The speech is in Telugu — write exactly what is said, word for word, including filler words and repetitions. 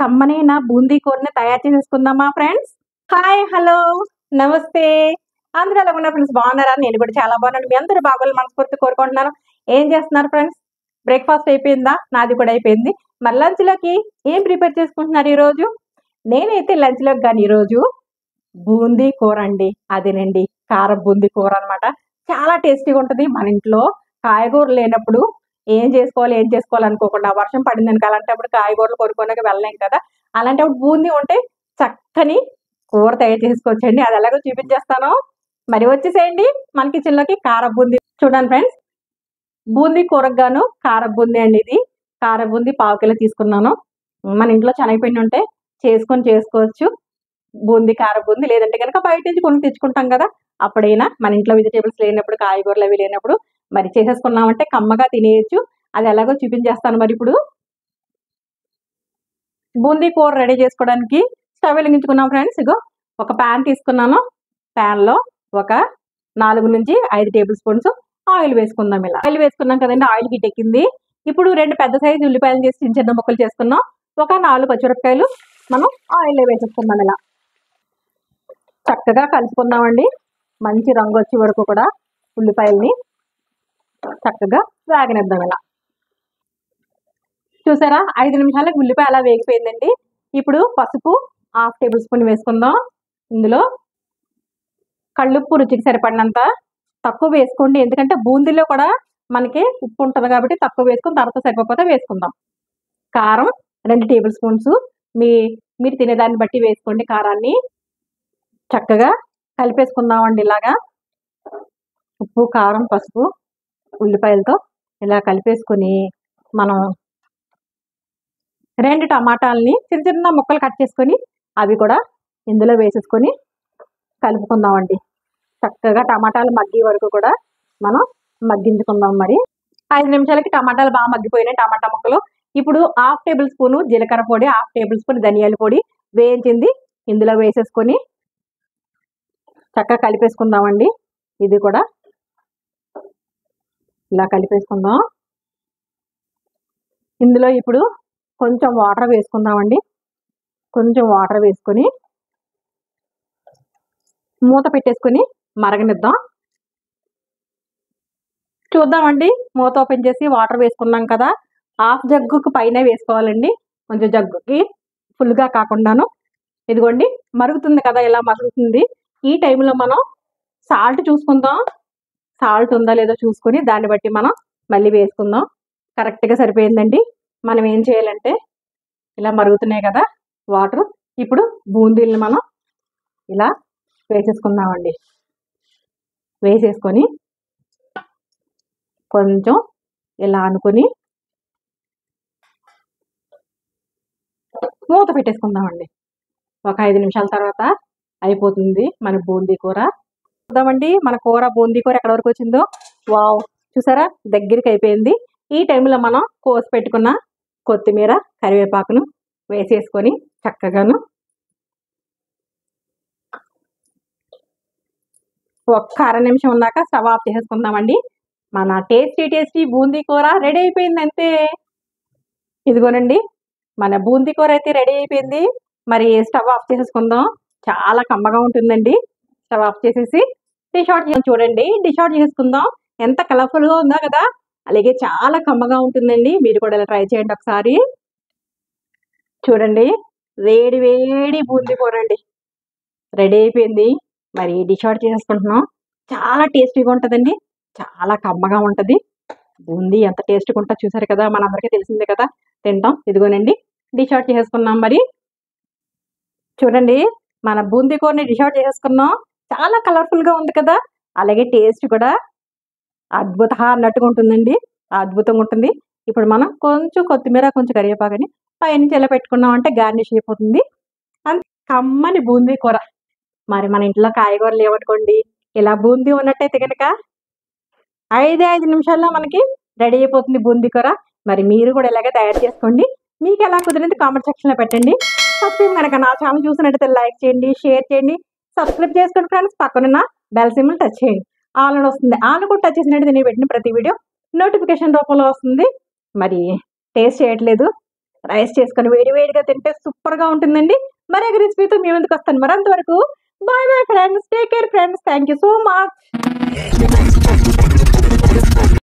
కమ్మనైన బూందీ కూరని తయారు చేసేసుకుందామా ఫ్రెండ్స్. హాయ్, హలో, నమస్తే. అందరూ ఎలా ఉన్నారు ఫ్రెండ్స్? బాగున్నారా? నేను కూడా చాలా బాగున్నాను. మీ అందరూ బాగోలు మనస్ఫూర్తి కోరుకుంటున్నాను. ఏం చేస్తున్నారు ఫ్రెండ్స్? బ్రేక్ఫాస్ట్ అయిపోయిందా? నాది కూడా అయిపోయింది. మరి లంచ్లోకి ఏం ప్రిపేర్ చేసుకుంటున్నారు ఈరోజు? నేనైతే లంచ్లోకి కానీ ఈరోజు బూందీ కూర అండి. అదేనండి, కారం బూందీ కూర అనమాట. చాలా టేస్టీగా ఉంటుంది. మన ఇంట్లో కాయగూరలు లేనప్పుడు ఏం చేసుకోవాలి ఏం చేసుకోవాలి అనుకోకుండా వర్షం పడిందని అలాంటప్పుడు కాయగూరలు కొనుక్కోడానికి వెళ్ళలేం కదా. అలాంటప్పుడు బూందీ ఉంటే చక్కని కూర తయారు చేసుకోవచ్చండి. అది ఎలాగో చూపించేస్తాను. మరి వచ్చేసేయండి మన కిచెన్లోకి. కారం బూందీ చూడండి ఫ్రెండ్స్. బూందీ కూరకు గాను కారం బూందీ అండి. ఇది కారం బూందీ పావు కిలో తీసుకున్నాను. మన ఇంట్లో శనగపిండి ఉంటే చేసుకొని చేసుకోవచ్చు బూందీ కారం బూందీ. లేదంటే కనుక బయట నుంచి కొని తెచ్చుకుంటాం కదా, అప్పుడైనా మన ఇంట్లో వెజిటేబుల్స్ లేనప్పుడు కాయగూరలు అవి లేనప్పుడు మరి చేసేసుకున్నామంటే కమ్మగా తినేయచ్చు. అది ఎలాగో చూపించేస్తాను. మరి ఇప్పుడు బూందీ కూర రెడీ చేసుకోవడానికి స్టవ్ వెలిగించుకున్నాం ఫ్రెండ్స్. ఇగో ఒక ప్యాన్ తీసుకున్నాను. ప్యాన్లో ఒక నాలుగు నుంచి ఐదు టేబుల్ స్పూన్స్ ఆయిల్ వేసుకుందాం. ఇలా ఆయిల్ వేసుకున్నాం కదండి, ఆయిల్ హీట్ ఎక్కింది. ఇప్పుడు రెండు పెద్ద సైజు ఉల్లిపాయలు చేసి చిన్న చిన్న ముక్కలు చేసుకున్నాం. ఒక నాలుగు పచ్చిమిరపకాయలు మనం ఆయిల్లో వేసేసుకుందాం. ఇలా చక్కగా కలుపుకుందామండి. మంచి రంగు వచ్చే వరకు కూడా ఉల్లిపాయల్ని చక్కగా వేగనిద్దాం. ఇలా చూసారా, ఐదు నిమిషాలకు ఉల్లిపాయ అలా వేగిపోయిందండి. ఇప్పుడు పసుపు హాఫ్ టేబుల్ స్పూన్ వేసుకుందాం. ఇందులో కళ్ళుప్పు రుచికి సరిపడినంత తక్కువ వేసుకోండి, ఎందుకంటే బూందీలో కూడా మనకి ఉప్పు ఉంటుంది కాబట్టి తక్కువ వేసుకుని తర్వాత సరిపోతే వేసుకుందాం. కారం రెండు టేబుల్ స్పూన్స్ మీ మీరు తినేదాన్ని బట్టి వేసుకోండి. కారాన్ని చక్కగా కలిపేసుకుందామండి. ఇలాగా ఉప్పు, కారం, పసుపు, ఉల్లిపాయలతో ఇలా కలిపేసుకుని మనం రెండు టమాటాలని చిన్న చిన్న ముక్కలు కట్ చేసుకొని అవి కూడా ఇందులో వేసేసుకొని కలుపుకుందామండి. చక్కగా టమాటాలు మగ్గే వరకు కూడా మనం మగ్గించుకుందాం. మరి ఐదు నిమిషాలకి టమాటాలు బాగా మగ్గిపోయినాయి టమాటా ముక్కలు. ఇప్పుడు హాఫ్ టేబుల్ స్పూన్ జీలకర్ర పొడి, హాఫ్ టేబుల్ స్పూన్ ధనియాల పొడి వేయించింది ఇందులో వేసేసుకొని చక్కగా కలిపేసుకుందామండి. ఇది కూడా ఇలా కలిపేసుకుందాం. ఇందులో ఇప్పుడు కొంచెం వాటర్ వేసుకుందామండి. కొంచెం వాటర్ వేసుకొని మూత పెట్టేసుకొని మరగనిద్దాం. చూద్దామండి. మూత ఓపెన్ చేసి వాటర్ వేసుకున్నాం కదా, హాఫ్ జగ్గుకు పైన వేసుకోవాలండి. కొంచెం జగ్గుకి ఫుల్గా కాకుండాను. ఇదిగోండి మరుగుతుంది కదా, ఇలా మరుగుతుంది. ఈ టైంలో మనం సాల్ట్ చూసుకుందాం. సాల్ట్ ఉందా లేదో చూసుకొని దాన్ని బట్టి మనం మళ్ళీ వేసుకుందాం. కరెక్ట్గా సరిపోయిందండి. మనం ఏం చేయాలంటే ఇలా మరుగుతున్నాయి కదా వాటర్, ఇప్పుడు బూందీల్ని మనం ఇలా వేసేసుకుందామండి. వేసేసుకొని కొంచెం ఇలా అనుకొని మూత పెట్టేసుకుందామండి. ఒక ఐదు నిమిషాల తర్వాత అయిపోతుంది మన బూందీ కూర. చూద్దామండి మన కూర బూందీ కూర ఎక్కడ వరకు వచ్చిందో. వావ్, చూసారా దగ్గరికి అయిపోయింది. ఈ టైంలో మనం కోసి పెట్టుకున్న కొత్తిమీర, కరివేపాకును వేసేసుకొని చక్కగాను ఒక్క అర నిమిషం ఉన్నాక స్టవ్ ఆఫ్ చేసేసుకుందామండి. మన టేస్టీ టేస్టీ బూందీ కూర రెడీ అయిపోయింది అంతే. ఇదిగోనండి మన బూందీ కూర అయితే రెడీ అయిపోయింది. మరి స్టవ్ ఆఫ్ చేసేసుకుందాం. చాలా కమ్మగా ఉంటుందండి. స్టవ్ ఆఫ్ చేసేసి డిష్ అవుట్ చేసి చూడండి. డిష్ అవుట్ చేసుకుందాం. ఎంత కలర్ఫుల్గా ఉందో కదా, అలాగే చాలా కమ్మగా ఉంటుందండి. మీరు కూడా ఇలా ట్రై చేయండి ఒకసారి. చూడండి, వేడి వేడి బూందీ కూర అండి రెడీ అయిపోయింది. మరి డిష్ అవుట్ చేసేసుకుంటున్నాం. చాలా టేస్టీగా ఉంటుందండి, చాలా కమ్మగా ఉంటుంది. బూందీ ఎంత టేస్టీగా ఉంటుందో చూసారు కదా, మనందరికీ తెలిసిందే కదా, తింటాం. ఇదిగోనండి డిష్ అవుట్ చేసేసుకున్నాం. మరి చూడండి మన బూందీ కూరని డిష్ అవుట్ చేసేసుకున్నాం. చాలా కలర్ఫుల్గా ఉంది కదా, అలాగే టేస్ట్ కూడా అద్భుత అన్నట్టుగా ఉంటుందండి. అద్భుతంగా ఉంటుంది. ఇప్పుడు మనం కొంచెం కొత్తిమీర, కొంచెం కరివేపాకుని పైనుంచి ఇలా పెట్టుకున్నాం అంటే గార్నిష్ అయిపోతుంది. అంత కమ్మని బూందీ కూర. మరి మన ఇంట్లో కాయగూరలు ఏమనుకోండి, ఇలా బూందీ ఉన్నట్టయితే కనుక ఐదే ఐదు నిమిషాల్లో మనకి రెడీ అయిపోతుంది బూందీ కూర. మరి మీరు కూడా ఇలాగే తయారు చేసుకోండి. మీకు ఎలా కుదిరింది కామెంట్ సెక్షన్లో పెట్టండి. సబ్స్క్రైబ్ కనుక నా ఛానల్ చూసినట్టయితే లైక్ చేయండి, షేర్ చేయండి, సబ్స్క్రైబ్ చేసుకోండి ఫ్రెండ్స్. పక్కనున్న బెల్ సింబల్ టచ్ చేయండి. ఆల్ అని వస్తుంది. ఆల్ కూడా టచ్ చేసినట్టు నేను పెట్టిన ప్రతి వీడియో నోటిఫికేషన్ రూపంలో వస్తుంది. మరి టేస్ట్ చేయట్లేదు రైస్ చేసుకొని వేడి వేడిగా తింటే సూపర్గా ఉంటుందండి. మరొక రెసిపీతో మీ ముందుకు వస్తాను. మరి అంతవరకు bye bye friends, take care friends, thank you so much.